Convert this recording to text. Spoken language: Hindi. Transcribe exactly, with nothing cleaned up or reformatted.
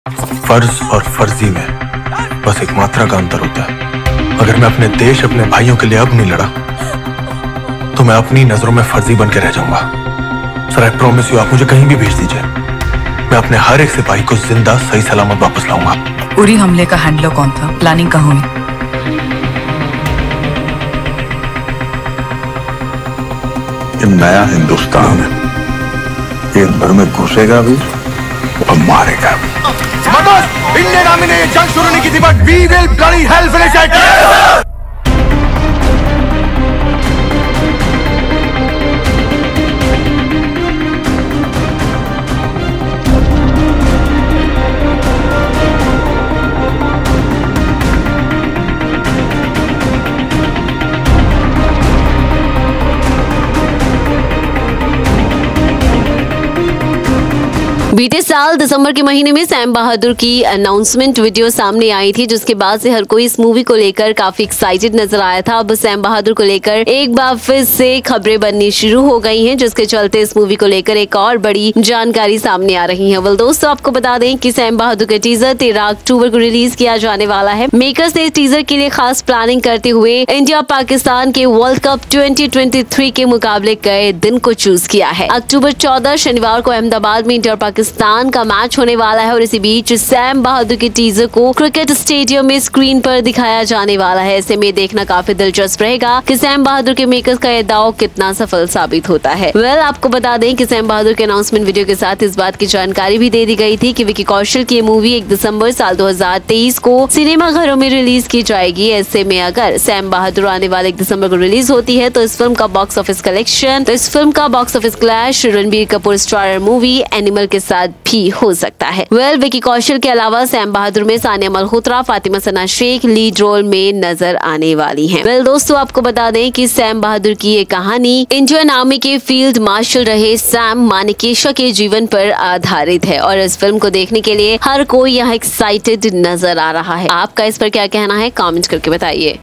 फर्ज और फर्जी में बस एक मात्रा का अंतर होता है। अगर मैं अपने देश, अपने भाइयों के लिए अब नहीं लड़ा तो मैं अपनी नजरों में फर्जी बन के रह जाऊंगा। सर, आई प्रॉमिस यू, आप मुझे कहीं भी भेज दीजिए, मैं अपने हर एक सिपाही को जिंदा सही सलामत वापस लाऊंगा। उरी हमले का हैंडलर कौन था? प्लानिंग कहाँ हुई? ये नया हिंदुस्तान है, ये घर में घुसेगा भी और मारेगा भी। इंडियन आर्मी ने ये जंग शुरू नहीं की थी, but we will bloody hell finish it. बीते साल दिसंबर के महीने में सैम बहादुर की अनाउंसमेंट वीडियो सामने आई थी, जिसके बाद से हर कोई इस मूवी को लेकर काफी एक्साइटेड नजर आया था। अब सैम बहादुर को लेकर एक बार फिर से खबरें बननी शुरू हो गई हैं, जिसके चलते इस मूवी को लेकर एक और बड़ी जानकारी सामने आ रही है। वेल दोस्तों, आपको बता दें कि सैम बहादुर का टीजर तेरह अक्टूबर को रिलीज किया जाने वाला है। मेकर्स ने इस टीजर के लिए खास प्लानिंग करते हुए इंडिया पाकिस्तान के world cup twenty twenty three के मुकाबले के दिन को चूज किया है। अक्टूबर चौदह शनिवार को अहमदाबाद में इंडिया पाकिस्तान का मैच होने वाला है और इसी बीच सैम बहादुर के टीजर को क्रिकेट स्टेडियम में स्क्रीन पर दिखाया जाने वाला है। ऐसे में देखना काफी दिलचस्प रहेगा कि सैम बहादुर के मेकर्स का यह दाव कितना सफल साबित होता है। वेल well, आपको बता दें कि सैम बहादुर के अनाउंसमेंट वीडियो के साथ इस बात की जानकारी भी दे दी गई थी कि विकी कौशल की मूवी एक दिसंबर साल दो हजार तेईस को सिनेमा घरों में रिलीज की जाएगी। ऐसे में अगर सैम बहादुर आने वाले एक दिसंबर को रिलीज होती है तो इस फिल्म का बॉक्स ऑफिस कलेक्शन तो इस फिल्म का box office clash Ranbir Kapoor starrer movie Animal के साथ भी हो सकता है। वेल well, विकी कौशल के अलावा सैम बहादुर में सानिया मल्होत्रा, फातिमा सना शेख लीड रोल में नजर आने वाली हैं। वेल well, दोस्तों, आपको बता दें कि सैम बहादुर की ये कहानी इंडियन आर्मी के फील्ड मार्शल रहे सैम मानेकशॉ के जीवन पर आधारित है और इस फिल्म को देखने के लिए हर कोई यहाँ एक्साइटेड नजर आ रहा है। आपका इस पर क्या कहना है, कमेंट करके बताइए।